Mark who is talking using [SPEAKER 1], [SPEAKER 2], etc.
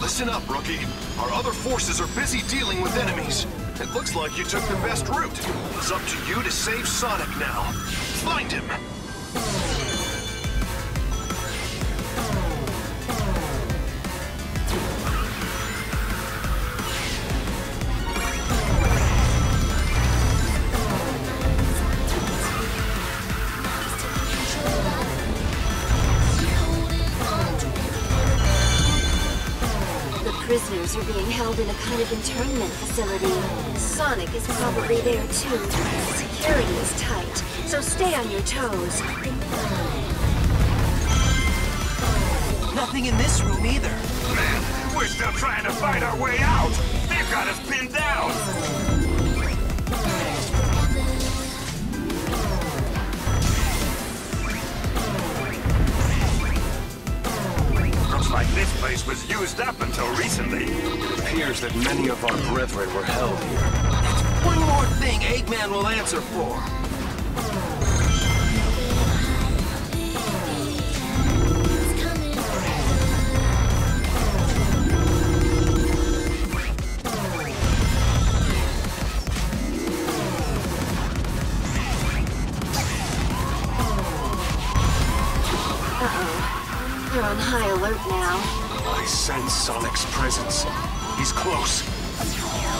[SPEAKER 1] Listen up, rookie. Our other forces are busy dealing with enemies. It looks like you took the best route. It's up to you to save Sonic now. Find him!
[SPEAKER 2] Prisoners are being held in a kind of internment facility. Sonic is probably there too. Security is tight, so stay on your toes.
[SPEAKER 3] Nothing in this room either.
[SPEAKER 4] Man, we're still trying to fight our way out! They've got us pinned down! Looks like this place was used up until recently.
[SPEAKER 1] It appears that many of our brethren were held here.
[SPEAKER 3] One more thing Eggman will answer for.
[SPEAKER 2] They're on high alert now.
[SPEAKER 1] I sense Sonic's presence. He's close.